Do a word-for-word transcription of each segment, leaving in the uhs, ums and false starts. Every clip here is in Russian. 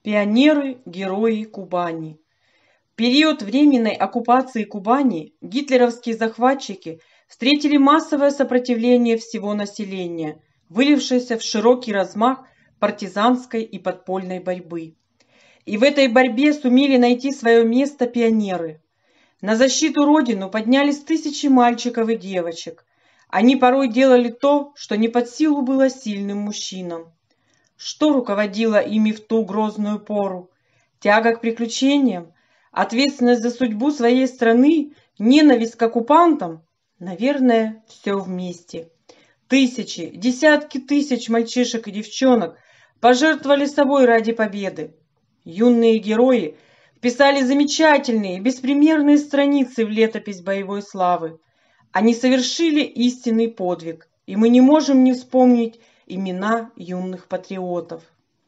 Пионеры, герои Кубани. В период временной оккупации Кубани гитлеровские захватчики встретили массовое сопротивление всего населения, вылившееся в широкий размах партизанской и подпольной борьбы. И в этой борьбе сумели найти свое место пионеры. На защиту Родину поднялись тысячи мальчиков и девочек. Они порой делали то, что не под силу было сильным мужчинам. Что руководило ими в ту грозную пору? Тяга к приключениям? Ответственность за судьбу своей страны? Ненависть к оккупантам? Наверное, все вместе. Тысячи, десятки тысяч мальчишек и девчонок пожертвовали собой ради победы. Юные герои вписали замечательные, беспримерные страницы в летопись боевой славы. Они совершили истинный подвиг, и мы не можем не вспомнить имена юных патриотов.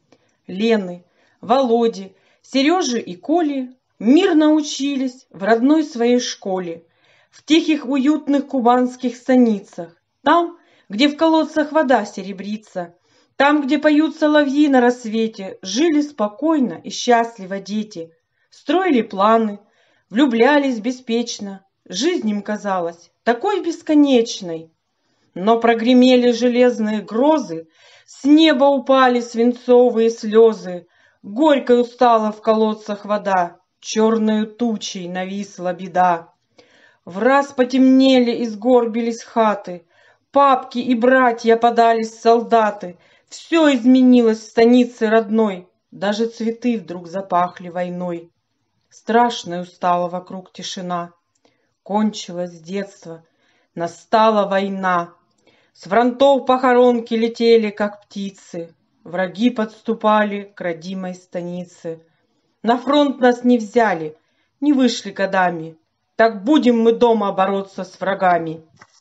Лены, Володи, Сережи и Коли мирно учились в родной своей школе, в тихих уютных кубанских станицах, там, где в колодцах вода серебрится, там, где поют соловьи на рассвете, жили спокойно и счастливо дети, строили планы, влюблялись беспечно, жизнь им казалась такой бесконечной. Но прогремели железные грозы, с неба упали свинцовые слезы, горько устала в колодцах вода, черною тучей нависла беда. Враз потемнели и сгорбились хаты, папки и братья подались солдаты, все изменилось в станице родной, даже цветы вдруг запахли войной. Страшной устала вокруг тишина, кончилось детство, настала война. С фронтов похоронки летели, как птицы, враги подступали к родимой станице. На фронт нас не взяли, не вышли годами, так будем мы дома бороться с врагами.